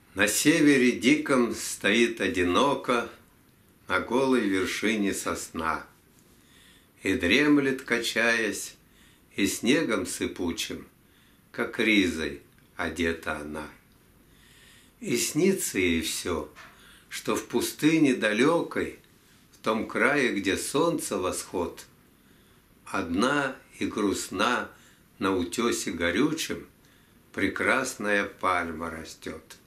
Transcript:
На севере диком стоит одиноко на голой вершине сосна, и дремлет, качаясь, и снегом сыпучим, как ризой одета она. И снится ей все, что в пустыне далекой, в том крае, где солнце восход, одна и грустна на утесе горючем прекрасная пальма растет.